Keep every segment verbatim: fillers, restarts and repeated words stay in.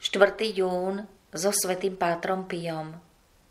štvrtého júna so svätým Pátrom Piom.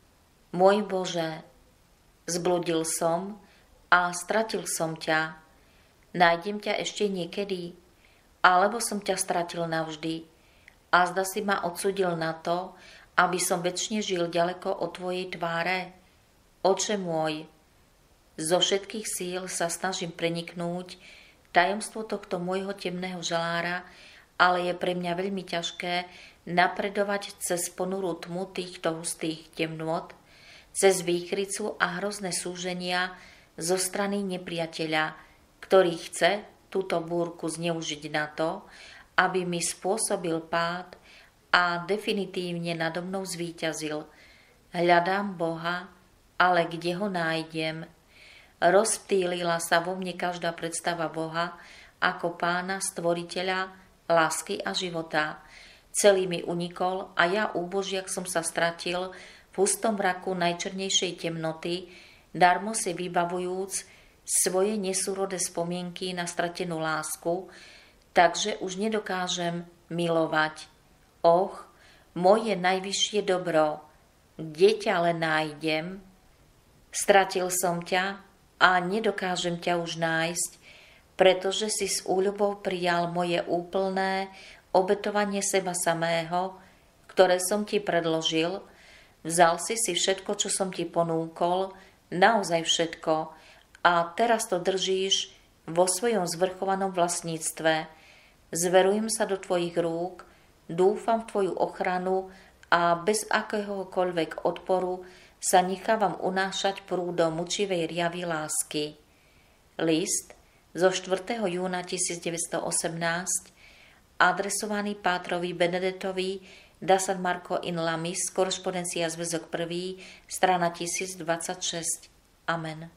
Môj Bože, zbludil som a stratil som ťa. Nájdem ťa ešte niekedy, alebo som ťa stratil navždy a zda si ma odsúdil na to, aby som večne žil ďaleko od tvojej tváre. Oče môj, zo všetkých síl sa snažím preniknúť tajomstvo tohto môjho temného žalára, ale je pre mňa veľmi ťažké napredovať cez ponurú tmu týchto hustých temnôt, cez výchricu a hrozné súženia zo strany nepriateľa, ktorý chce túto búrku zneužiť na to, aby mi spôsobil pád a definitívne nado mnou zvíťazil. Hľadám Boha, ale kde ho nájdem? Rozptýlila sa vo mne každá predstava Boha ako Pána, Stvoriteľa, lásky a života. Celý mi unikol a ja, úbožiak, som sa stratil v hustom mraku najčernejšej temnoty, darmo si vybavujúc svoje nesúrodé spomienky na stratenú lásku, takže už nedokážem milovať. Och, moje najvyššie dobro, kde ťa len nájdem? Stratil som ťa a nedokážem ťa už nájsť, pretože si s úľubou prijal moje úplné obetovanie seba samého, ktoré som ti predložil. Vzal si si všetko, čo som ti ponúkol, naozaj všetko, a teraz to držíš vo svojom zvrchovanom vlastníctve. Zverujem sa do tvojich rúk, dúfam v tvoju ochranu a bez akéhokoľvek odporu sa nechávam unášať prúdom mučivej riavy lásky. List zo štvrtého júna tisícdeväťstoosemnásť, adresovaný Pátrovi Benedettovi da San Marco in Lamis, korešpondencia zväzok prvý, strana tisícdvadsaťšesť. Amen.